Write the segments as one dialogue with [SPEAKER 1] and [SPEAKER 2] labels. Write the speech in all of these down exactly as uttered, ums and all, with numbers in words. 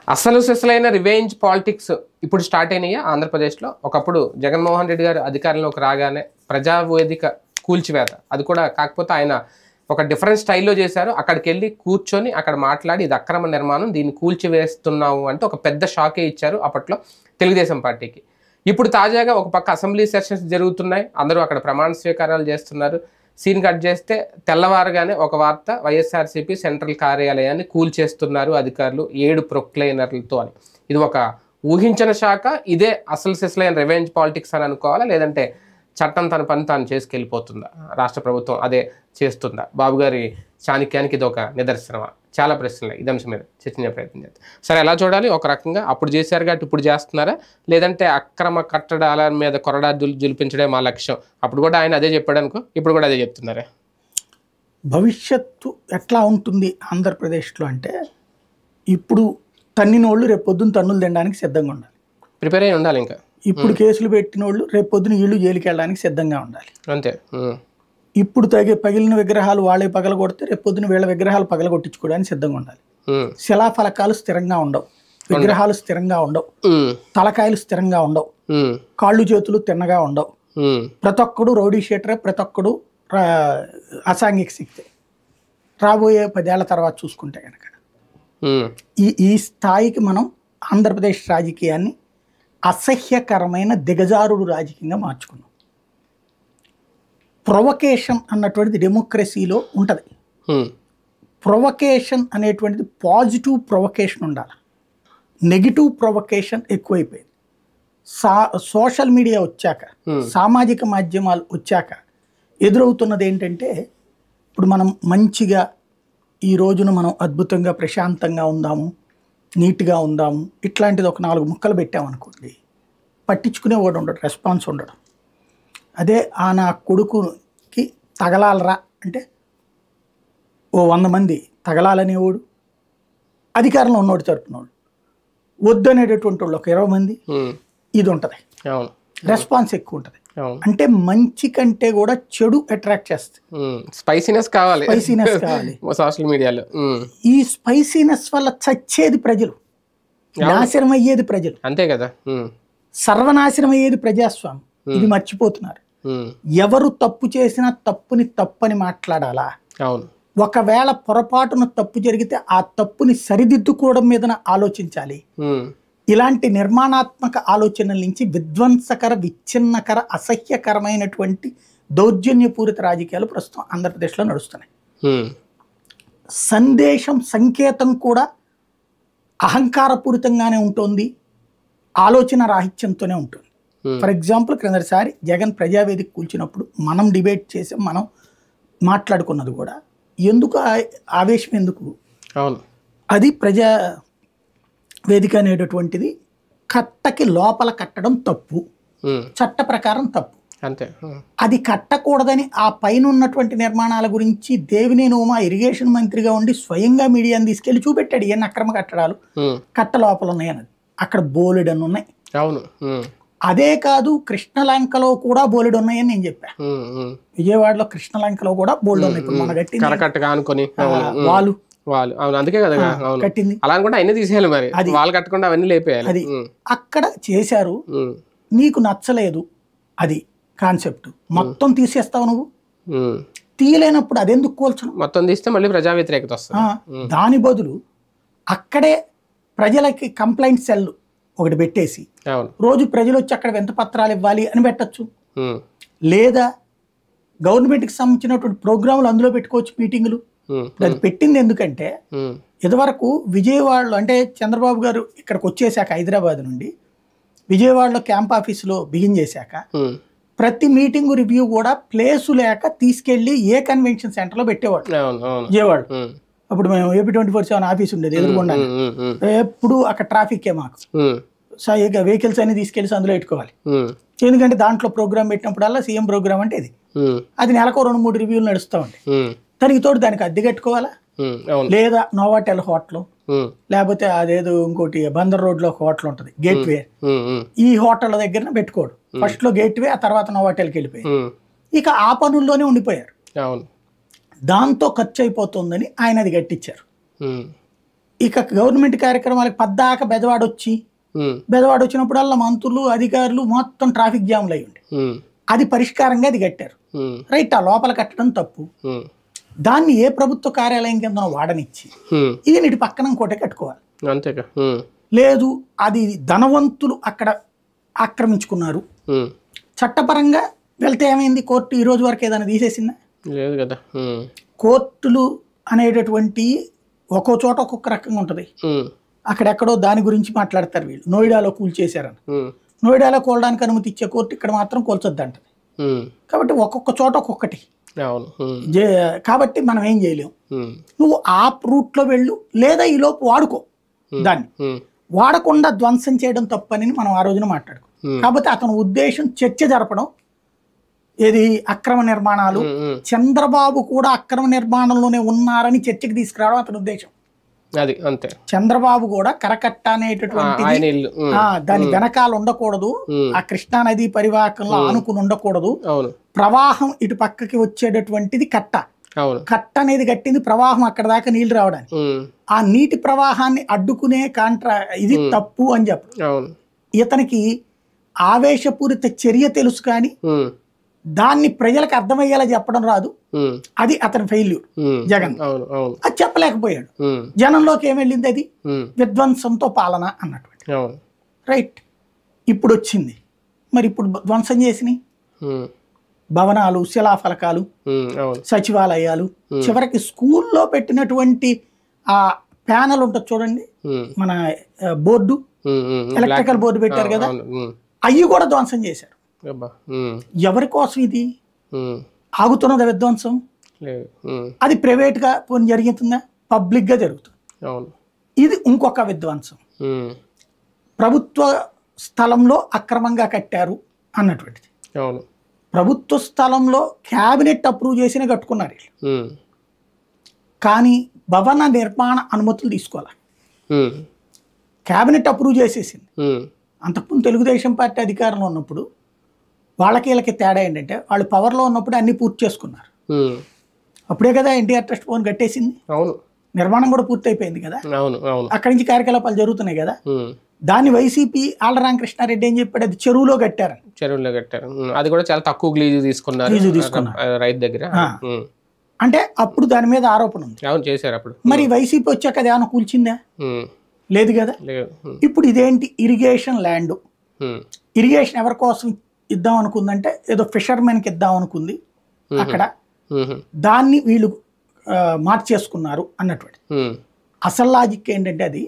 [SPEAKER 1] అసలు సిసలైన revenge politics ఇప్పుడు స్టార్ట్ అయినాయి ఆంధ్రప్రదేశ్లో. ఒకప్పుడు జగన్మోహన్ రెడ్డి గారు అధికారంలోకి రాగానే ప్రజావేదిక కూల్చివేత, అది కూడా కాకపోతే ఆయన ఒక డిఫరెంట్ స్టైల్లో చేశారు. అక్కడికి వెళ్ళి కూర్చొని అక్కడ మాట్లాడి ఇది అక్రమ నిర్మాణం, దీన్ని కూల్చివేస్తున్నాము అంటే ఒక పెద్ద షాకే ఇచ్చారు అప్పట్లో తెలుగుదేశం పార్టీకి. ఇప్పుడు తాజాగా ఒక పక్క అసెంబ్లీ సెషన్స్ జరుగుతున్నాయి, అందరూ అక్కడ ప్రమాణ స్వీకారాలు చేస్తున్నారు. సీన్ కట్ చేస్తే తెల్లవారుగానే ఒక వార్త, వైఎస్ఆర్సీపీ సెంట్రల్ కార్యాలయాన్ని కూల్చేస్తున్నారు అధికారులు ఏడు ప్రొక్లైనర్లతో అని. ఇది ఒక ఊహించిన శాఖ. ఇదే అసలు సిసలైన రివెంజ్ పాలిటిక్స్ అని అనుకోవాలా, లేదంటే చట్టం తన పని తాను చేసుకెళ్ళిపోతుందా, రాష్ట్ర ప్రభుత్వం అదే చేస్తుందా? బాబు గారి చాణక్యానికి ఇది ఒక నిదర్శనమా? చాలా ప్రశ్నలు ఇది అంశం మీద చర్చించే ప్రయత్నం చేద్దాం. సరే, ఎలా చూడాలి? ఒక రకంగా అప్పుడు చేశారు కాబట్టి ఇప్పుడు చేస్తున్నారా, లేదంటే అక్రమ కట్టడాల మీద కొరడా జులిపించడే మా లక్ష్యం, అప్పుడు కూడా ఆయన అదే చెప్పాడు అనుకో, ఇప్పుడు కూడా అదే చెప్తున్నారా?
[SPEAKER 2] భవిష్యత్తు ఎట్లా ఉంటుంది ఆంధ్రప్రదేశ్లో అంటే, ఇప్పుడు తన్నినోళ్ళు రేపు పొద్దున్న తన్నులు తినడానికి సిద్ధంగా ఉండాలి,
[SPEAKER 1] ప్రిపేర్ అయి ఉండాలి. ఇంకా
[SPEAKER 2] ఇప్పుడు కేసులు పెట్టిన వాళ్ళు రేపు పొద్దున వీళ్ళు జైలుకి వెళ్ళడానికి సిద్ధంగా ఉండాలి.
[SPEAKER 1] అంతే.
[SPEAKER 2] ఇప్పుడు తగి పగిలిన విగ్రహాలు వాళ్ళే పగల కొడితే రేపు పొద్దున వీళ్ళ విగ్రహాలు పగల కొట్టించుకోవడానికి సిద్ధంగా ఉండాలి. శిలాఫలకాలు స్థిరంగా ఉండవు, విగ్రహాలు స్థిరంగా ఉండవు, తలకాయలు స్థిరంగా ఉండవు, కాళ్ళు చేతులు తిన్నగా ఉండవు. ప్రతి ఒక్కడు రౌడీ షీటరే, ప్రతి ఒక్కడు అసాంఘిక శక్తి. రాబోయే పదేళ్ల తర్వాత చూసుకుంటే కనుక ఈ ఈ స్థాయికి మనం ఆంధ్రప్రదేశ్ రాజకీయాన్ని అసహ్యకరమైన దిగజారుడు రాజకీయంగా మార్చుకున్నాం. ప్రొవకేషన్ అన్నటువంటిది డెమోక్రసీలో ఉంటుంది. ప్రొవకేషన్ అనేటువంటిది పాజిటివ్ ప్రొవకేషన్ ఉండాలి, నెగిటివ్ ప్రొవకేషన్ ఎక్కువైపోయింది. సా సోషల్ మీడియా వచ్చాక, సామాజిక మాధ్యమాలు వచ్చాక ఎదురవుతున్నది ఏంటంటే, ఇప్పుడు మనం మంచిగా ఈ రోజున మనం అద్భుతంగా ప్రశాంతంగా ఉందాము, నీట్గా ఉందాము, ఇట్లాంటిది ఒక నాలుగు ముక్కలు పెట్టామనుకోండి, పట్టించుకునేవాడు ఉండడు, రెస్పాన్స్ ఉండడు. అదే ఆ నా కొడుకుకి తగలాలరా అంటే ఓ వంద మంది తగలాలనేవాడు, అధికారంలో ఉన్నోడు తరపునోడు, వద్దు అనేటటువంటి వాళ్ళు ఒక ఇరవై మంది, ఇది ఉంటుంది, రెస్పాన్స్ ఎక్కువ ఉంటుంది. అంటే మంచి కంటే కూడా చెడు అట్రాక్ట్ చేస్తుంది.
[SPEAKER 1] స్పైసీనెస్ కావాలి,
[SPEAKER 2] స్పైసీనెస్ కావాలి
[SPEAKER 1] సోషల్ మీడియాలో. ఈ
[SPEAKER 2] స్పైసీనెస్ వల్ల చచ్చేది ప్రజలు, నాశనం అయ్యేది ప్రజలు,
[SPEAKER 1] అంతే కదా,
[SPEAKER 2] సర్వనాశనం అయ్యేది ప్రజాస్వామ్యం. ఇది మర్చిపోతున్నారు. ఎవరు తప్పు చేసినా తప్పుని తప్పని మాట్లాడాలా. ఒకవేళ పొరపాటున తప్పు జరిగితే ఆ తప్పుని సరిదిద్దుకోవడం మీద ఆలోచించాలి. ఇలాంటి నిర్మాణాత్మక ఆలోచనల నుంచి విధ్వంసకర, విచ్ఛిన్నకర, అసహ్యకరమైనటువంటి దౌర్జన్యపూరిత రాజకీయాలు ప్రస్తుతం ఆంధ్రప్రదేశ్లో నడుస్తున్నాయి. సందేశం, సంకేతం కూడా అహంకారపూరితంగానే ఉంటుంది, ఆలోచన రాహిత్యంతోనే ఉంటుంది. ఫర్ ఎగ్జాంపుల్, క్రిందటిసారి జగన్ ప్రజావేదిక కూల్చినప్పుడు మనం డిబేట్ చేసి మనం మాట్లాడుకున్నది కూడా, ఎందుకు ఆవేశం ఎందుకు, అది ప్రజా వేదిక అనేటటువంటిది కట్టకి లోపల కట్టడం తప్పు, చట్ట ప్రకారం తప్పు.
[SPEAKER 1] అంతే.
[SPEAKER 2] అది కట్టకూడదని ఆ పైన ఉన్నటువంటి నిర్మాణాల గురించి దేవినేని ఉమా ఇరిగేషన్ మంత్రిగా ఉండి స్వయంగా మీడియాని తీసుకెళ్లి చూపెట్టాడు, ఏ అక్రమ కట్టడాలు కట్ట లోపల ఉన్నాయన్నది. అక్కడ బోలెడన్ని ఉన్నాయి.
[SPEAKER 1] అవును.
[SPEAKER 2] అదే కాదు, కృష్ణలంకలో కూడా బోలెడు ఉన్నాయని నేను చెప్పా. విజయవాడలో కృష్ణలంకలో కూడా బోల్డ్ ఉన్నాయి. ఇప్పుడు మన కట్టింది వాళ్ళు
[SPEAKER 1] వాళ్ళు అవును, అందుకే కదా
[SPEAKER 2] కట్టింది.
[SPEAKER 1] అలా అనుకుంటే అయినా తీసేయాలి, మరి వాళ్ళు కట్టకుండా అవన్నీ లేపేయాలి.
[SPEAKER 2] అది అక్కడ చేశారు, నీకు నచ్చలేదు, అది కాన్సెప్ట్ మొత్తం తీసేస్తావు నువ్వు. తీయలేనప్పుడు అదెందుకు కూల్చడం,
[SPEAKER 1] మొత్తం తీస్తే మళ్ళీ ప్రజా వ్యతిరేకత వస్తుంది.
[SPEAKER 2] దాని బదులు అక్కడే ప్రజలకి కంప్లైంట్ సెల్ ఒకటి పెట్టేసి రోజు ప్రజలు వచ్చి అక్కడ ఎంత పత్రాలు ఇవ్వాలి అని పెట్టచ్చు. లేదా గవర్నమెంట్కి సంబంధించినటువంటి ప్రోగ్రాములు అందులో పెట్టుకోవచ్చు, మీటింగులు. అది పెట్టింది ఎందుకంటే, ఇదివరకు విజయవాడలో అంటే చంద్రబాబు గారు ఇక్కడికి వచ్చేసాక హైదరాబాద్ నుండి విజయవాడలో క్యాంప్ ఆఫీసులో బిగిన్ చేశాక ప్రతి మీటింగ్ రివ్యూ కూడా ప్లేసు లేక తీసుకెళ్లి ఏ కన్వెన్షన్ సెంటర్లో పెట్టేవాడు విజయవాడ. అప్పుడు మేము AP twenty four seven office ఉండేది ఎదురుకుండా, ఎప్పుడు అక్కడ ట్రాఫిక్ ఏ మాకు వెహికల్స్ అన్ని తీసుకెళ్లి అందులో పెట్టుకోవాలి. ఎందుకంటే దాంట్లో ప్రోగ్రామ్ పెట్టినప్పుడల్లా సీఎం ప్రోగ్రామ్ అంటే ఇది, అది నెలకు రెండు మూడు రివ్యూలు నడుస్తూ ఉంటాయి. దానికి తోడు దానికి అద్దె కట్టుకోవాలా, లేదా నోవాటెల్ హోటల్, లేకపోతే అదేదో ఇంకోటి బందర్ రోడ్ లో ఒక హోటల్ ఉంటుంది గేట్ వే, ఈ హోటల్ దగ్గర పెట్టుకోడు. ఫస్ట్ లో గేట్ వే, ఆ తర్వాత నోవాటెల్కి వెళ్ళిపోయారు. ఇక ఆ పనుల్లోనే ఉండిపోయారు. దాంతో ఖర్చు అయిపోతుందని ఆయన అది కట్టించారు. ఇక గవర్నమెంట్ కార్యక్రమాలకు పద్దాక బెదవాడ వచ్చి బెదవాడ వచ్చినప్పుడల్లా మంత్రులు అధికారులు మొత్తం ట్రాఫిక్ జామ్లు అయ్యి ఉండే అది పరిష్కారంగా అది కట్టారు రైట్. ఆ లోపల కట్టడం తప్పు, దాన్ని ఏ ప్రభుత్వ కార్యాలయం కింద వాడనిచ్చి ఇది నీటి పక్కన ఇంకోటి కట్టుకోవాలి.
[SPEAKER 1] అంతేగా.
[SPEAKER 2] లేదు అది ధనవంతులు అక్కడ ఆక్రమించుకున్నారు, చట్టపరంగా వెళ్తే ఏమైంది? కోర్టు ఈ రోజు వరకు ఏదైనా తీసేసిందా?
[SPEAKER 1] లేదు కదా.
[SPEAKER 2] కోర్టులు అనేటటువంటి ఒక్కో చోట ఒక్కొక్క రకంగా ఉంటుంది. అక్కడెక్కడో దాని గురించి మాట్లాడతారు వీళ్ళు, నోయిడాలో కూల్చేశారని. నోయిడాలో కూలడానికి అనుమతి ఇచ్చే కోర్టు ఇక్కడ మాత్రం కూల్చొద్దు అంటది. కాబట్టి ఒక్కొక్క చోట ఒక్కొక్కటి. కాబట్టి మనం ఏం చేయలేము. నువ్వు ఆ రూట్లో వెళ్ళు, లేదా ఈ లోపు వాడుకో, దాన్ని వాడకుండా ధ్వంసం చేయడం తప్పని మనం ఆ రోజున మాట్లాడుకో. కాబట్టి అతని ఉద్దేశం చర్చ జరపడం, ఏది అక్రమ నిర్మాణాలు, చంద్రబాబు కూడా అక్రమ నిర్మాణంలోనే ఉన్నారని చర్చకి తీసుకురావడం అతని ఉద్దేశం.
[SPEAKER 1] అది అంతే.
[SPEAKER 2] చంద్రబాబు కూడా కరకట్ట అనేటటువంటి దాని వెనకాల ఉండకూడదు, ఆ కృష్ణా నది పరివాహకంలో ఆనుకుని ఉండకూడదు, ప్రవాహం ఇటు పక్కకి వచ్చేటటువంటిది కట్ట. కట్ట అనేది కట్టింది ప్రవాహం అక్కడ దాకా నీళ్లు రావడానికి, ఆ నీటి ప్రవాహాన్ని అడ్డుకునే కాంట్రా ఇది తప్పు అని చెప్పు. ఇతనికి ఆవేశపూరిత చర్య తెలుసు కానీ దాన్ని ప్రజలకు అర్థమయ్యేలా చెప్పడం రాదు. అది అతని ఫెయిల్యూర్. జగన్ అది చెప్పలేకపోయాడు. జనంలోకి ఏమెళ్ళింది? అది విధ్వంసంతో పాలన అన్నటువంటి. రైట్. ఇప్పుడు వచ్చింది మరి, ఇప్పుడు ధ్వంసం చేసినాయి భవనాలు, శిలాఫలకాలు, సచివాలయాలు, చివరికి స్కూల్లో పెట్టినటువంటి ఆ ప్యానల్ ఉంటుంది చూడండి, మన బోర్డు, ఎలక్ట్రికల్ బోర్డు పెట్టారు కదా, అవి కూడా ధ్వంసం చేశారు. ఎవరి కోసం ఇది? ఆగుతున్నదా విధ్వంసం? అది ప్రైవేట్ గా పోనీ జరుగుతుందా? పబ్లిక్ గా జరుగుతుంది. ఇది ఇంకొక విధ్వంసం. ప్రభుత్వ స్థలంలో అక్రమంగా కట్టారు అన్నటువంటిది. ప్రభుత్వ స్థలంలో క్యాబినెట్ అప్రూవ్ చేసిన కట్టుకున్నారు వీళ్ళు, కానీ భవన నిర్మాణ అనుమతులు తీసుకోవాలి. క్యాబినెట్ అప్రూవ్ చేసేసింది. అంతకుముందు తెలుగుదేశం పార్టీ అధికారంలో ఉన్నప్పుడు వాళ్ళకి వీళ్ళకి తేడా ఏంటంటే, వాళ్ళు పవర్లో ఉన్నప్పుడు అన్ని పూర్తి చేసుకున్నారు. అప్పుడే కదా ఎన్టీఆర్ ట్రస్ట్ భవన్ కట్టేసింది, నిర్మాణం కూడా పూర్తి అయిపోయింది కదా, అక్కడి నుంచి కార్యకలాపాలు జరుగుతున్నాయి కదా. దాన్ని వైసీపీ ఆళ్ల రామకృష్ణారెడ్డి ఏం చెప్పాడు, అది చెరువులో కట్టారు.
[SPEAKER 1] చెరువులో కట్టారు, అది కూడా చాలా తక్కువ లీజు తీసుకున్నారు, లీజు తీసుకున్నారు రైతు దగ్గర.
[SPEAKER 2] అంటే అప్పుడు దాని మీద ఆరోపణ ఉంది.
[SPEAKER 1] అవును, చేశారు అప్పుడు.
[SPEAKER 2] మరి వైసీపీ వచ్చాక అది ఏమైనా కూల్చిందా? లేదు కదా. ఇప్పుడు ఇదేంటి? Irrigation land. ఇరిగేషన్ ఎవరి కోసం ఇద్దాం అనుకుందంటే, ఏదో ఫిషర్మెన్కి ఇద్దాం అనుకుంది అక్కడ, దాన్ని వీళ్ళు మార్చేసుకున్నారు అన్నటువంటి. అసలు లాజిక్ ఏంటంటే, అది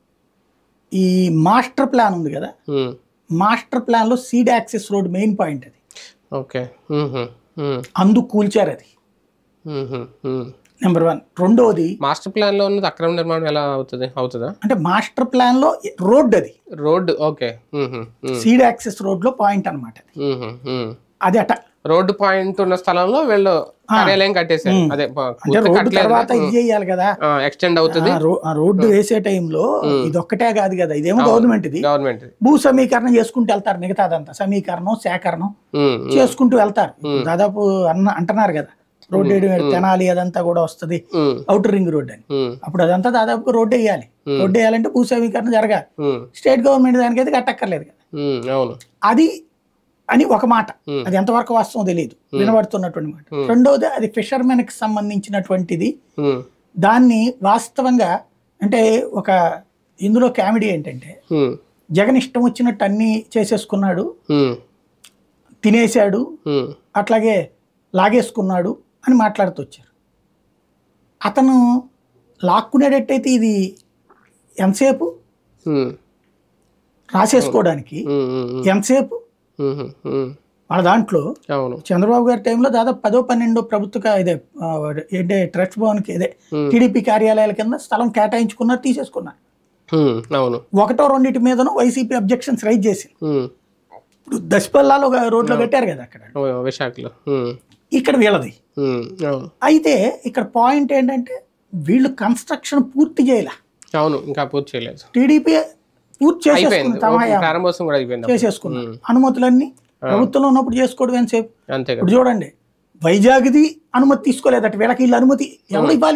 [SPEAKER 2] ఈ మాస్టర్ ప్లాన్ ఉంది కదా, మాస్టర్ ప్లాన్ లో seed access road main point అది.
[SPEAKER 1] ఓకే.
[SPEAKER 2] అందుకు కూల్చారు అది నెంబర్ వన్. రెండోది,
[SPEAKER 1] మాస్టర్ ప్లాన్ లో ఉన్నది అక్రమ నిర్మాణం ఎలా అవుతుంది? అవుతుందా అంటే
[SPEAKER 2] మాస్టర్ ప్లాన్ లో రోడ్, అది
[SPEAKER 1] road. Okay.
[SPEAKER 2] Seed access road లో పాయింట్ అనమాట అది. అట
[SPEAKER 1] రోడ్డు పాయింట్ ఉన్న స్థలంలో వీళ్ళు కార్యాలయం కట్టేసారు. అదే
[SPEAKER 2] రోడ్డు తర్వాత ఇది చేయాలి కదా,
[SPEAKER 1] ఎక్స్టెండ్ అవుతుంది.
[SPEAKER 2] రోడ్డు వేసే టైంలో ఇది ఒక్కటే కాదు కదా, ఇదేమో గవర్నమెంట్, ఇది గవర్నమెంట్ భూ సమీకరణం చేసుకుంటూ వెళ్తారు. మిగతాదంతా సమీకరణం సేకరణం చేసుకుంటూ వెళ్తారు. దాదాపు అన్న అంటున్నారు కదా, రోడ్డు వేయడం తెనాలి అదంతా కూడా వస్తుంది, అవుటర్ రింగ్ రోడ్ అని. అప్పుడు అదంతా దాదాపు రోడ్డు వేయాలి. రోడ్డు వేయాలంటే భూ సమీకరణ జరగాలి. స్టేట్ గవర్నమెంట్ దానికైతే కట్టక్కర్లేదు కదా. అది అని ఒక మాట, అది ఎంతవరకు వాస్తవం తెలియదు, వినబడుతున్నటువంటి మాట. రెండవది, అది ఫిషర్మెన్ కి సంబంధించినటువంటిది. దాన్ని వాస్తవంగా అంటే ఒక ఇందులో కామెడీ ఏంటంటే, జగన్ ఇష్టం వచ్చినట్టు అన్ని చేసేసుకున్నాడు, తినేశాడు, అట్లాగే లాగేసుకున్నాడు అని మాట్లాడుతూ వచ్చారు. అతను లాక్కునేటట్టయితే ఇది ఎంతసేపు రాసేసుకోవడానికి, ఎంతసేపు వాళ్ళ దాంట్లో. చంద్రబాబు గారి టైంలో దాదాపు పదో పన్నెండో ప్రభుత్వ ఇదే ఏంటే ట్రస్ట్ భవన్కి ఇదే టీడీపీ కార్యాలయాల కింద స్థలం కేటాయించుకున్నారు, తీసేసుకున్నారు. ఒకటో రెండింటి మీదను వైసీపీ అబ్జెక్షన్స్ రైజ్ చేసింది. ఇప్పుడు దశపల్లాలో రోడ్లో పెట్టారు కదా అక్కడ
[SPEAKER 1] విశాఖలో,
[SPEAKER 2] ఇక్కడ వీళ్ళది. అయితే ఇక్కడ పాయింట్ ఏంటంటే, వీళ్ళు కన్స్ట్రక్షన్ పూర్తి చేయలే.
[SPEAKER 1] అవును, ఇంకా పూర్తి చేయలేదు.
[SPEAKER 2] టీడీపీ పూర్తి చేసేసుకుంది, చేసేసుకున్నారు. అనుమతులన్నీ ప్రభుత్వంలో ఉన్నప్పుడు చేసుకోవడం ఎంతసేపు. ఇప్పుడు చూడండి, వైజాగ్ది అనుమతి తీసుకోలేదట, వీళ్ళకి వీళ్ళు అనుమతి ఎవరు ఇవ్వాలి?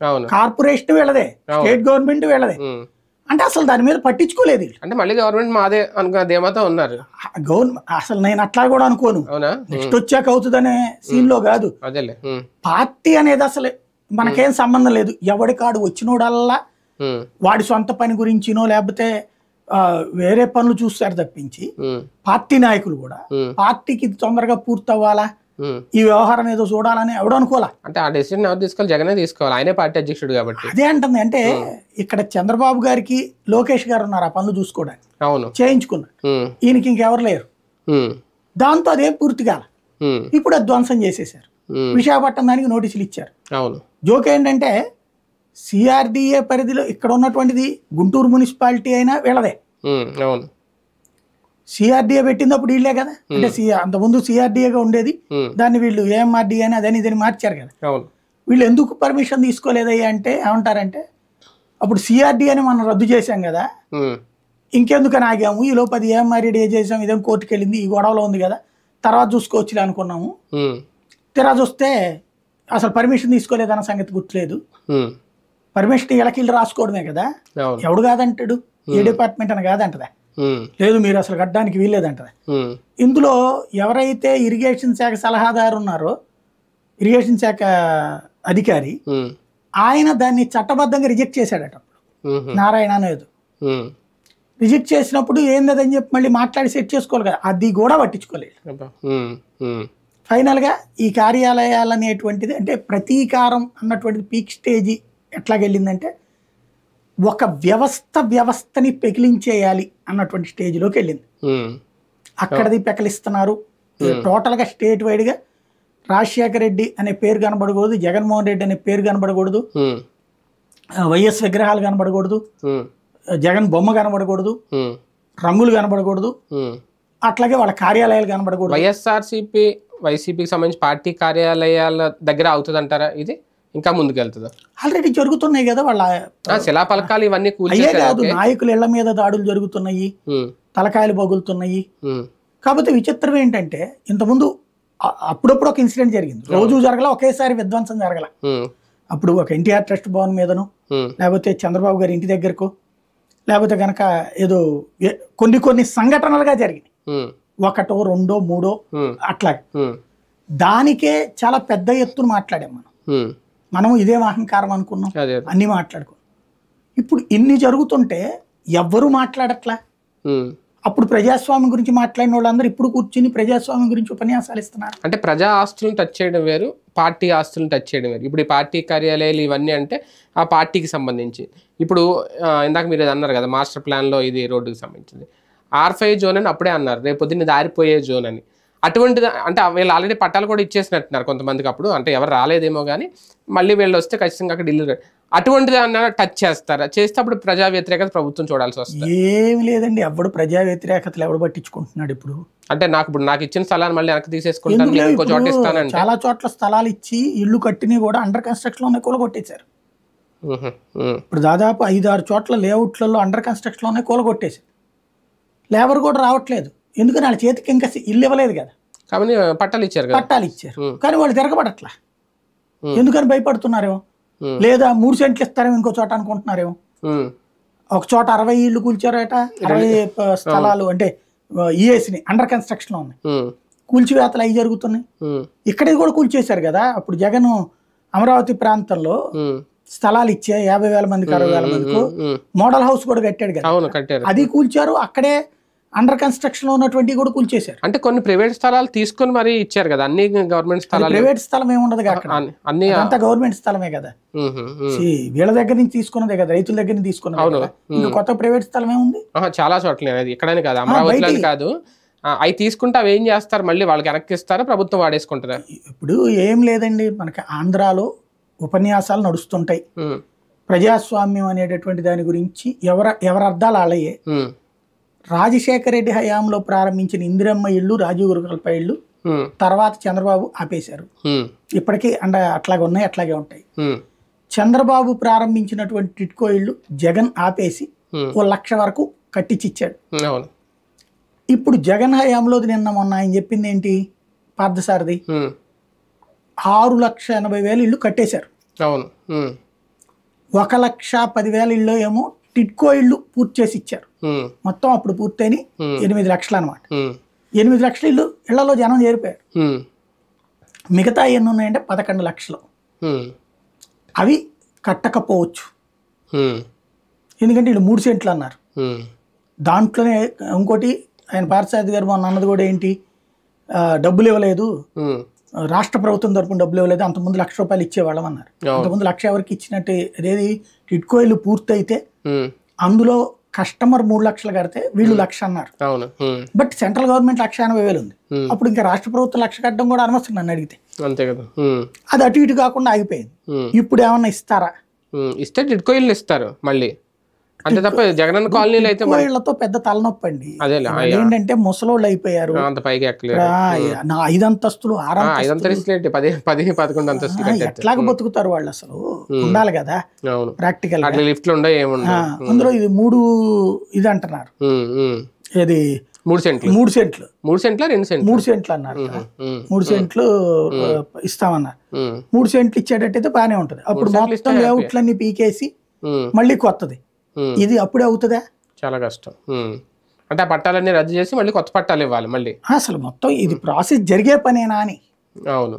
[SPEAKER 2] కార్పొరేషన్ వీళ్ళదే, స్టేట్ గవర్నమెంట్ వీళ్ళదే. అంటే అసలు దాని మీద పట్టించుకోలేదు.
[SPEAKER 1] అంటే మళ్ళీ గవర్నమెంట్ మాదే అనుకున్న ధీమాతో ఉన్నారు.
[SPEAKER 2] గవర్నమెంట్ అసలు నేను అట్లా కూడా అనుకోను. నెక్స్ట్ వచ్చాక అవుతుందనే సీన్ లో కాదు. పార్టీ అనేది అసలు మనకేం సంబంధం లేదు. ఎవడి కాడు వచ్చినోడల్లా వాడి సొంత పని గురించినో లేకపోతే వేరే పనులు చూస్తారు తప్పించి, పార్టీ నాయకులు కూడా పార్టీకి తొందరగా పూర్తవ్వాలా, ఈ వ్యవహారం ఏదో చూడాలని ఎవడు అనుకోవాలా.
[SPEAKER 1] అంటే ఆ డెసిషన్ ఎవరు తీసుకోవాలి? జగనే తీసుకోవాలి, ఆయనే పార్టీ అధ్యక్షుడు కాబట్టి.
[SPEAKER 2] అదే అంటుంది. అంటే ఇక్కడ చంద్రబాబు గారికి లోకేష్ గారు ఉన్నారు ఆ పనులు చూసుకోవడానికి,
[SPEAKER 1] అవును
[SPEAKER 2] చేయించుకున్నారు. ఈయనకి ఇంకెవరు లేరు. దాంతో అదేం పూర్తి కాల. ఇప్పుడు అది ధ్వంసం చేసేసారు. విశాఖపట్నం దానికి నోటీసులు ఇచ్చారు.
[SPEAKER 1] అవును.
[SPEAKER 2] జోక్ ఏంటంటే సిఆర్డిఏ పరిధిలో ఇక్కడ ఉన్నటువంటిది గుంటూరు మున్సిపాలిటీ అయినా వీళ్ళదే.
[SPEAKER 1] అవును.
[SPEAKER 2] సిఆర్డిఏ పెట్టినప్పుడు వీళ్ళే కదా. అంటే అంత ముందు సిఆర్డిఏగా ఉండేది, దాన్ని వీళ్ళు ఏఎంఆర్డిఏ అని అదని ఇదని మార్చారు కదా. వీళ్ళు ఎందుకు పర్మిషన్ తీసుకోలేదయ్యా అంటే ఏమంటారంటే, అప్పుడు సిఆర్డిఏ అని మనం రద్దు చేశాం కదా, ఇంకెందుకని ఆగాము, ఈ లోపు అది ఏఎంఆర్డిఏ చేసాం, ఇదేం కోర్టుకు వెళ్ళింది, ఈ గొడవలో ఉంది కదా, తర్వాత చూసుకోవచ్చులే అనుకున్నాము. తెరా చూస్తే అసలు పర్మిషన్ తీసుకోలేదన్న సంగతి గుర్తులేదు. పర్మిషన్ ఇళ్ళకిళ్ళు రాసుకోవడమే కదా, ఎవడు కాదంటాడు, ఏ డిపార్ట్మెంట్ అని కాదంటదా, లేదు మీరు అసలు కట్టడానికి వీల్లేదంటదా. ఇందులో ఎవరైతే ఇరిగేషన్ శాఖ సలహాదారు ఉన్నారో, ఇరిగేషన్ శాఖ అధికారి, ఆయన దాన్ని చట్టబద్ధంగా రిజెక్ట్ చేశాడట. నారాయణ అనేది రిజెక్ట్ చేసినప్పుడు ఏందని చెప్పి మళ్ళీ మాట్లాడి సెట్ చేసుకోవాలి కదా, అది కూడా పట్టించుకోలేదు. ఫైనల్గా ఈ కార్యాలయాలు అనేటువంటిది అంటే ప్రతీకారం అన్నటువంటిది పీక్ స్టేజీ ఎట్లాగెళ్ళిందంటే, ఒక వ్యవస్థ వ్యవస్థని పెకిలించేయాలి అన్నటువంటి స్టేజ్లోకి వెళ్ళింది. అక్కడది పెకలిస్తున్నారు. టోటల్గా స్టేట్ వైడ్గా రాజశేఖర రెడ్డి అనే పేరు కనబడకూడదు, జగన్మోహన్ రెడ్డి అనే పేరు కనబడకూడదు, వైఎస్ విగ్రహాలు కనబడకూడదు, జగన్ బొమ్మ కనబడకూడదు, రంగులు కనబడకూడదు, అట్లాగే వాళ్ళ కార్యాలయాలు కనబడకూడదు.
[SPEAKER 1] వైఎస్ఆర్సీపీ వైసీపీకి సంబంధించి పార్టీ కార్యాలయాల దగ్గర అవుతుంది అంటారా? ఇది ఇంకా ముందుకు వెళ్తుందా?
[SPEAKER 2] ఆల్రెడీ జరుగుతున్నాయి కదా, వాళ్ళ
[SPEAKER 1] శిలాపలకాలు ఇవన్నీ
[SPEAKER 2] కాదు, నాయకుల ఇళ్ల మీద దాడులు జరుగుతున్నాయి, తలకాయలు పగులుతున్నాయి. కాకపోతే విచిత్రం ఏంటంటే, ఇంతకుముందు అప్పుడప్పుడు ఒక ఇన్సిడెంట్ జరిగింది, రోజు జరగల, ఒకేసారి విధ్వంసం జరగల. అప్పుడు ఒక ఎన్టీఆర్ ట్రస్ట్ భవన్ మీదను, లేకపోతే చంద్రబాబు గారి ఇంటి దగ్గరకు, లేకపోతే కనుక ఏదో కొన్ని కొన్ని సంఘటనలుగా జరిగినాయి, ఒకటో రెండో మూడో అట్లా. దానికే చాలా పెద్ద ఎత్తున మాట్లాడాం మనం. మనం ఇదేం అహంకారం అనుకున్నాం, అన్ని మాట్లాడుకున్నాం. ఇప్పుడు ఇన్ని జరుగుతుంటే ఎవ్వరూ మాట్లాడట్లా. అప్పుడు ప్రజాస్వామ్యం గురించి మాట్లాడిన వాళ్ళందరూ ఇప్పుడు కూర్చుని ప్రజాస్వామ్యం గురించి ఉపన్యాసాలు ఇస్తున్నారు.
[SPEAKER 1] అంటే ప్రజా ఆస్తులను టచ్ చేయడం వేరు, పార్టీ ఆస్తులను టచ్ చేయడం వేరు. ఇప్పుడు ఈ పార్టీ కార్యాలయాలు ఇవన్నీ అంటే ఆ పార్టీకి సంబంధించి. ఇప్పుడు ఇందాక మీరు అన్నారు కదా, మాస్టర్ ప్లాన్లో ఇది రోడ్డుకి సంబంధించింది, ఆర్ ఫైవ్ జోన్ అని అప్పుడే అన్నారు, రేపు పొద్దున్న దారిపోయే జోన్ అని. అటువంటిది అంటే వీళ్ళు ఆల్రెడీ పట్టాలు కూడా ఇచ్చేసినట్టున్నారు కొంతమందికి. అప్పుడు అంటే ఎవరు రాలేదేమో కానీ మళ్ళీ వీళ్ళు వస్తే ఖచ్చితంగా అక్కడ ఇల్లు. అటువంటిది అన్న టచ్ చేస్తారా? చేస్తే అప్పుడు ప్రజా వ్యతిరేకత ప్రభుత్వం చూడాల్సి వస్తుంది.
[SPEAKER 2] ఏమి లేదండి, ఎవడు ప్రజా వ్యతిరేకతలు ఎవడు పట్టించుకుంటున్నాడు ఇప్పుడు?
[SPEAKER 1] అంటే నాకు ఇప్పుడు నాకు ఇచ్చిన స్థలాన్ని మళ్ళీ వెనక్కి తీసేసుకుంటాను, ఇంకో చోట ఇస్తానంటే.
[SPEAKER 2] చాలా చోట్ల స్థలాలు ఇచ్చి ఇల్లు కట్టినవి కూడా అండర్ కన్స్ట్రక్షన్ లోనే కూలగొట్టేశారు. ఇప్పుడు దాదాపు ఐదు ఆరు చోట్ల లేఅవుట్లలో అండర్ కన్స్ట్రక్షన్ లోనే కూలగొట్టేశారు. లేబర్ కూడా రావట్లేదు, ఎందుకని వాళ్ళ చేతికి ఇంకా ఇల్లు ఇవ్వలేదు కదా,
[SPEAKER 1] కాబట్టి పట్టాలు ఇచ్చారు
[SPEAKER 2] పట్టాలు ఇచ్చారు కానీ వాళ్ళు తిరగబడట్లా. ఎందుకని భయపడుతున్నారేమో, లేదా మూడు సెంట్లు ఇస్తారేమో ఇంకో చోట అనుకుంటున్నారేమో. ఒక చోట అరవై ఇళ్ళు కూల్చారట, అరవై స్థలాలు అంటే ఈఏసిని అండర్ కన్స్ట్రక్షన్ లో ఉన్నాయి, కూల్చివేతలు అవి జరుగుతున్నాయి. ఇక్కడే కూడా కూల్చేశారు కదా. అప్పుడు జగన్ అమరావతి ప్రాంతంలో స్థలాలు ఇచ్చే యాభై వేల మందికి అరవై వేల మందికి మోడల్ హౌస్ కూడా కట్టాడు కదా, అది కూల్చారు. అక్కడే అండర్ కన్స్ట్రక్షన్ లో ఉన్నటువంటి కూడా కూల్చేశారు.
[SPEAKER 1] అంటే కొన్ని ప్రైవేట్ స్థలాలు తీసుకొని మరి ఇచ్చారు కదా, అన్ని గవర్నమెంట్ స్థలాలు.
[SPEAKER 2] ప్రైవేట్ స్థలం ఏముండదు అన్ని, అంతా గవర్నమెంట్ స్థలమే కదా. వీళ్ళ దగ్గర నుంచి తీసుకున్నదే కదా, రైతుల దగ్గర నుంచి తీసుకున్నది. ఇంకా కొత్త ప్రైవేట్ స్థలం ఏముంది?
[SPEAKER 1] చాలా చోట్ల ఇక్కడనే కాదు, అమరావతిలో కాదు. అవి తీసుకుంటే అవి ఏం చేస్తారు, మళ్ళీ వాళ్ళకి వెనక్కి ఇస్తారా, ప్రభుత్వం వాడేసుకుంటారా?
[SPEAKER 2] ఇప్పుడు ఏం లేదండి, మనకి ఆంధ్రాలో ఉపన్యాసాలు నడుస్తుంటాయి. ప్రజాస్వామ్యం అనేటటువంటి దాని గురించి ఎవర ఎవరి అర్థాలు ఆలయ్యే. రాజశేఖర రెడ్డి హయాంలో ప్రారంభించిన ఇందిరమ్మ ఇళ్ళు, రాజీవ్ గృహకల్ప ఇళ్ళు తర్వాత చంద్రబాబు ఆపేశారు. ఇప్పటికీ అండ అట్లాగే ఉన్నాయి, అట్లాగే ఉంటాయి. చంద్రబాబు ప్రారంభించినటువంటి టిట్కో ఇళ్ళు జగన్ ఆపేసి ఓ లక్ష వరకు కట్టించిచ్చాడు. ఇప్పుడు జగన్ హయాంలో నిన్న మొన్న ఆయన చెప్పింది ఏంటి, పార్థసారథి ఆరు లక్ష ఎనభై వేలు ఇళ్ళు కట్టేశారు. ఒక లక్ష పదివేల ఇళ్ళు ఏమో టిడ్కో ఇళ్ళు పూర్తి చేసి ఇచ్చారు. మొత్తం అప్పుడు పూర్తయిన ఎనిమిది లక్షలు అనమాట. ఎనిమిది లక్షల ఇళ్ళు ఇళ్లలో జనం చేరిపోయారు. మిగతా ఎన్ని ఉన్నాయంటే పదకొండు లక్షలు. అవి కట్టకపోవచ్చు, ఎందుకంటే వీళ్ళు మూడు సెంట్లు అన్నారు. దాంట్లోనే ఇంకోటి ఆయన పార్థసారథి గారు మొన్న అన్నది కూడా ఏంటి, డబ్బులు ఇవ్వలేదు, రాష్ట్ర ప్రభుత్వం తరపున డబ్బులు ఇవ్వలేదు, అంతకుముందు లక్ష రూపాయలు ఇచ్చేవాళ్ళం అన్నారు. అంతకుముందు లక్ష ఎవరికి ఇచ్చినట్టు, అదేది టిడ్కో ఇల్లు పూర్తయితే అందులో కస్టమర్ మూడు లక్షలు కడితే వీళ్ళు లక్ష అన్నారు. బట్ సెంట్రల్ గవర్నమెంట్ లక్ష ఎనభై వేలు ఉంది. అప్పుడు ఇంకా రాష్ట్ర ప్రభుత్వం లక్ష కట్టడం కూడా అనవసరం నన్ను అడిగితే. అది అటు ఇటు కాకుండా ఆగిపోయింది. ఇప్పుడు ఏమన్నా ఇస్తారా?
[SPEAKER 1] ఇస్తే టిడ్కో ఇల్లు ఇస్తారు మళ్ళీ, అంతే తప్ప జగనన్న కాలనీలో అయితే
[SPEAKER 2] వీళ్ళతో పెద్ద తలనొప్పి అండి. ఏంటంటే ముసలోళ్ళు అయిపోయారు,
[SPEAKER 1] పైకి
[SPEAKER 2] నా ఐదు అంతస్తులు
[SPEAKER 1] పదకొండు అంతస్తులు
[SPEAKER 2] ఎట్లాగా బతుకుతారు వాళ్ళు? అసలు ఉండాలి కదా ప్రాక్టికల్.
[SPEAKER 1] లిఫ్ట్లు ఉండవు, ఏముండవు.
[SPEAKER 2] అందులో ఇది మూడు ఇది అంటున్నారు, ఇది
[SPEAKER 1] మూడు సెంట్లు
[SPEAKER 2] మూడు సెంట్లు
[SPEAKER 1] మూడు సెంట్ల రెండు సెంట్లు
[SPEAKER 2] మూడు సెంట్లు అన్నారు. మూడు సెంట్లు ఇస్తామన్నారు. మూడు సెంట్లు ఇచ్చేటట్టయితే బాగానే ఉంటది. అప్పుడు మొత్తం లేఅవుట్లన్నీ పీకేసి మళ్ళీ కొత్తది, ఇది అప్పుడే అవుతుందా?
[SPEAKER 1] చాలా కష్టం. అంటే ఆ పట్టాలన్నీ రద్దు చేసి మళ్ళీ కొత్త పట్టాలు ఇవ్వాలి మళ్ళీ.
[SPEAKER 2] అసలు మొత్తం ఇది ప్రాసెస్ జరిగే పనేనా అని.
[SPEAKER 1] అవును.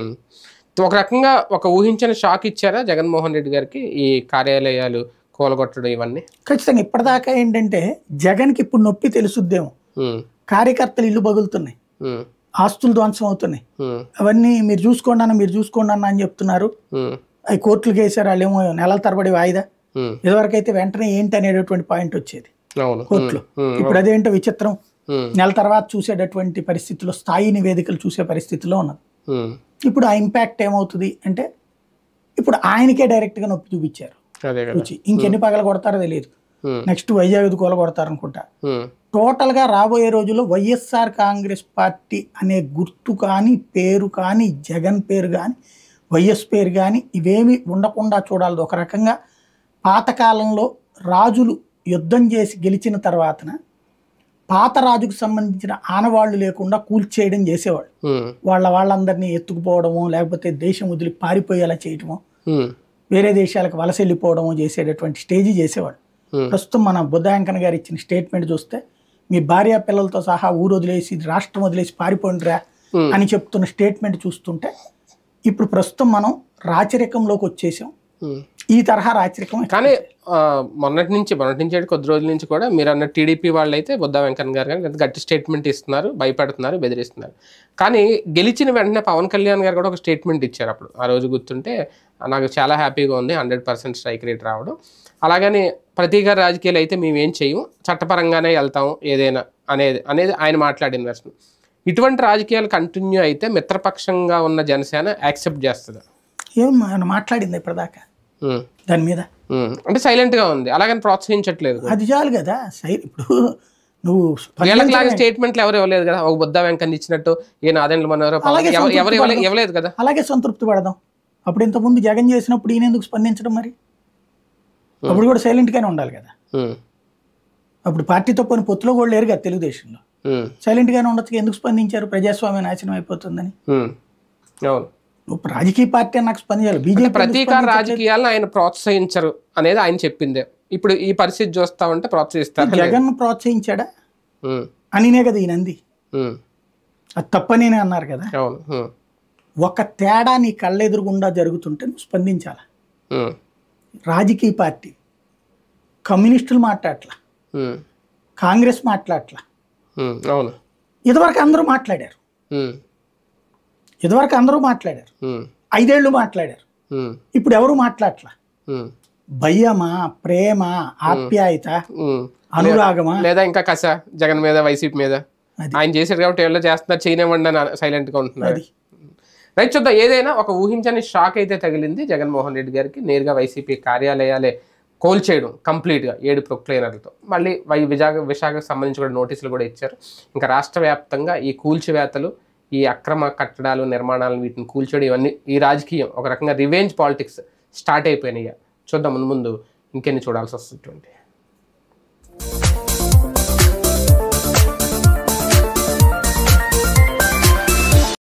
[SPEAKER 1] ఒక రకంగా ఒక ఊహించిన షాక్ ఇచ్చారా జగన్మోహన్ రెడ్డి గారికి ఈ కార్యాలయాలు కూలగొట్టడం ఇవన్నీ?
[SPEAKER 2] ఖచ్చితంగా. ఇప్పటిదాకా ఏంటంటే జగన్కి ఇప్పుడు నొప్పి తెలుసుద్దేమో, కార్యకర్తలు ఇల్లు పగులుతున్నాయి, ఆస్తులు ధ్వంసం అవుతున్నాయి, అవన్నీ మీరు చూసుకోండి అన్న మీరు చూసుకోండి అన్న అని చెప్తున్నారు. అవి కోర్టులకు వేసారు, వాళ్ళు ఏమో నెలల తరబడి వాయిదా. ఇదివరకు అయితే వెంటనే ఏంటి అనేటటువంటి పాయింట్ వచ్చేది కోర్టులో. ఇప్పుడు అదేంటో విచిత్రం, నెల తర్వాత చూసేటటువంటి పరిస్థితుల్లో, స్థాయి నివేదికలు చూసే పరిస్థితిలో ఉన్నది. ఇప్పుడు ఆ ఇంపాక్ట్ ఏమవుతుంది అంటే ఇప్పుడు ఆయనకే డైరెక్ట్ గా నొప్పి చూపించారు. ఇంకెన్ని పగల కొడతారో తెలియదు. నెక్స్ట్ వైజాగ్ కూల కొడతారు అనుకుంటా. టోటల్ గా రాబోయే రోజుల్లో వైఎస్ఆర్ కాంగ్రెస్ పార్టీ అనే గుర్తు కానీ, పేరు కానీ, జగన్ పేరు కానీ, వైఎస్ పేరు కానీ ఇవేమి ఉండకుండా చూడాలి. ఒక రకంగా పాతకాలంలో రాజులు యుద్ధం చేసి గెలిచిన తర్వాతన పాత రాజుకు సంబంధించిన ఆనవాళ్లు లేకుండా కూల్చేయడం చేసేవాళ్ళు. వాళ్ళ వాళ్ళందరినీ ఎత్తుకుపోవడము, లేకపోతే దేశం వదిలి పారిపోయేలా చేయటము, వేరే దేశాలకు వలస వెళ్ళిపోవడము చేసేటటువంటి స్టేజీ చేసేవాళ్ళు. ప్రస్తుతం మన బుద్ధాంకన్ గారు ఇచ్చిన స్టేట్మెంట్ చూస్తే, మీ భార్య పిల్లలతో సహా ఊరు వదిలేసి రాష్ట్రం వదిలేసి పారిపోయినరా అని చెప్తున్న స్టేట్మెంట్ చూస్తుంటే ఇప్పుడు ప్రస్తుతం మనం రాచరికంలోకి వచ్చేసాం. ఈ తరహా రాచరికం.
[SPEAKER 1] కానీ మొన్నటి నుంచి మొన్నటి నుంచి కొద్ది రోజుల నుంచి కూడా మీరు అన్న టీడీపీ వాళ్ళు అయితే బుద్ధా వెంకన్న గారు కానీ గట్టి స్టేట్మెంట్ ఇస్తున్నారు, భయపెడుతున్నారు, బెదిరిస్తున్నారు. కానీ గెలిచిన వెంటనే పవన్ కళ్యాణ్ గారు కూడా ఒక స్టేట్మెంట్ ఇచ్చారు. అప్పుడు ఆ రోజు గుర్తుంటే నాకు చాలా హ్యాపీగా ఉంది హండ్రెడ్ పర్సెంట్ స్ట్రైక్ రేట్ రావడం. అలాగని ప్రతీకార రాజకీయాలు అయితే మేము ఏం చేయము, చట్టపరంగానే వెళ్తాము ఏదైనా అనేది అనేది ఆయన మాట్లాడిన వెర్షన్. ఇటువంటి రాజకీయాలు కంటిన్యూ అయితే మిత్రపక్షంగా ఉన్న జనసేన యాక్సెప్ట్ చేస్తుందా?
[SPEAKER 2] ఏం మాట్లాడింది ఇప్పటిదాకా దాని మీద?
[SPEAKER 1] అంటే సైలెంట్ గా ఉంది, అలాగని ప్రోత్సహించట్లేదు.
[SPEAKER 2] అది చాలు కదా. ఇప్పుడు నువ్వు
[SPEAKER 1] వీళ్ళకిలాగా స్టేట్మెంట్లు ఎవరు ఇవ్వలేదు కదా, ఒక బుద్ధా వెంకన్న ఇచ్చినట్టు ఏ నాదెండ్ల మనోహర్ ఎవరు ఇవ్వలేదు కదా.
[SPEAKER 2] అలాగే సంతృప్తి పడదాం. అప్పుడు ఇంతకుముందు జగన్ చేసినప్పుడు ఈయన ఎందుకు స్పందించడం? మరి అప్పుడు కూడా సైలెంట్ గానే ఉండాలి కదా. అప్పుడు పార్టీతో పోయిన పొత్తులో కూడా లేరు కదా తెలుగుదేశంలో. సైలెంట్ గానే ఉండొచ్చు, ఎందుకు స్పందించారు? ప్రజాస్వామ్యం నాశనం అయిపోతుందని. నువ్వు రాజకీయ పార్టీ నాకు స్పందించాలి. బీజేపీ
[SPEAKER 1] ప్రతీకార రాజకీయాలను ఆయన ప్రోత్సహించరు అనేది ఆయన చెప్పిందే. ఇప్పుడు ఈ పరిస్థితి చూస్తా ఉంటే ప్రోత్సహిస్తారు.
[SPEAKER 2] జగన్ ప్రోత్సహించాడా అనినే కదా ఈయనంది. అది తప్పనేనే అన్నారు కదా. ఒక తేడా నీ కళ్ళెదురుగుండా జరుగుతుంటే నువ్వు స్పందించాలా. రాజకీయ పార్టీ కమ్యూనిస్టులు మాట్లాడట్లా, కాంగ్రెస్ మాట్లాడట్లా. ఇదివరకు అందరూ మాట్లాడారు, ఇదివరకు అందరూ మాట్లాడారు, ఐదేళ్లు మాట్లాడారు. ఇప్పుడు ఎవరు మాట్లాడట్లా. భయమా, ప్రేమ, ఆప్యాయత, అనురాగమా,
[SPEAKER 1] లేదా ఇంకా కస జగన్ మీద, వైసీపీ మీద ఆయన చేశారు కాబట్టి ఎవరో చేస్తున్నారు చేయనివ్వండి అని సైలెంట్ గా ఉంటున్నారు. రైట్, చూద్దాం. ఏదైనా ఒక ఊహించని షాక్ అయితే తగిలింది జగన్మోహన్ రెడ్డి గారికి. నేరుగా వైసీపీ కార్యాలయాలే కోల్చేయడం కంప్లీట్గా ఏడు ప్రొక్లైనర్లతో. మళ్ళీ వై విశాఖ విశాఖకు సంబంధించి కూడా నోటీసులు కూడా ఇచ్చారు. ఇంకా రాష్ట్ర వ్యాప్తంగా ఈ కూల్చివేతలు, ఈ అక్రమ కట్టడాలు, నిర్మాణాలను వీటిని కూల్చేయడం, ఇవన్నీ ఈ రాజకీయం ఒక రకంగా రివెంజ్ పాలిటిక్స్ స్టార్ట్ అయిపోయినాయి. చూద్దాం ముందు ముందు ఇంకెన్ని చూడాల్సి వస్తుంది.